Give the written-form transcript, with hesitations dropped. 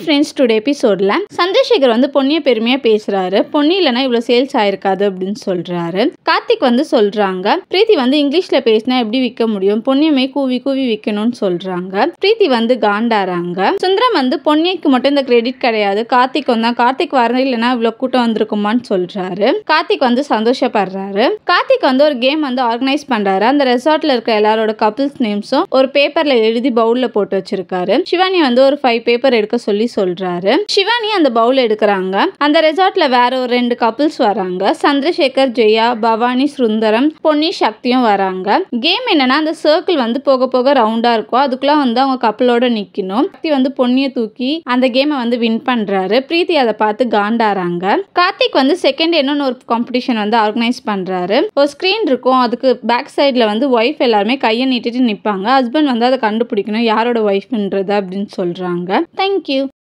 Friends, today எபிசோட்ல சந்திரசேகர் வந்து பொன்னியை பெருமையா பேசுறாரு. பொன்னி இல்லைனா இவ்வளவு சேல்ஸ் ஆயிருக்காது அப்படின்னு சொல்றாரு. கார்த்திக் வந்து சொல்றாங்க, பிரீத்தி வந்து இங்கிலீஷ்ல பேசினா எப்படி விற்க முடியும், பொன்னியுமே கூவி கூவி விற்கணும்னு சொல்றாங்க. பிரீத்தி வந்து காண்டாறாங்க. சுந்தரம் வந்து பொன்னிக்கு மட்டும் இந்த கிரெடிட் கிடையாது, கார்த்திக்கும் தான். கார்த்திக் வரது இல்லைன்னா இவ்வளவு கூட்டம் வந்திருக்குமான்னு சொல்றாரு. கார்த்திக் வந்து சந்தோஷப்படுறாரு. கார்த்திக் வந்து ஒரு கேம் வந்து ஆர்கனைஸ் பண்றாரு. அந்த ரெசார்ட்ல இருக்க எல்லாரோட கப்பிள்ஸ் நேம்ஸும் ஒரு பேப்பர்ல எழுதி பவுல்ல போட்டு வச்சிருக்காரு. சிவானி வந்து ஒரு 5 பேப்பர் எடுக்க சொல்லி சொல்றாரு. சிவானி அந்த பவுல் எடுக்கிறாங்க. அந்த ரெசார்ட்ல வேற ஒரு 2 கப்பிள்ஸ் வராங்க. சந்திரசேகர், ஜெயா, பவானி, சுந்தரம், பொன்னி, சக்தியும் வராங்க. கேம் என்னன்னா, அந்த சர்க்கிள் வந்து போக போக ரவுண்டா இருக்கும். அதுக்குள்ள வந்து அவங்க கப்பிளோட நிக்கணும். சக்தி வந்து பொன்னியை தூக்கி அந்த கேமை வந்து வின் பண்றாரு. பிரீத்தி அதை பார்த்து காண்டாறாங்க. கார்த்திக் வந்து செகண்ட் என்னன்னு ஒரு காம்படிஷன் வந்து ஆர்கனைஸ் பண்றாரு. ஒரு ஸ்கிரீன் இருக்கும். அதுக்கு பேக் சைட்ல வந்து ஒய்ஃப் எல்லாருமே கையை நீட்டிட்டு நிப்பாங்க. ஹஸ்பண்ட் வந்து அதை கண்டுபிடிக்கணும் யாரோட ஒய்ஃப்ன்றது அப்படின்னு சொல்றாங்க. தேங்க்யூ.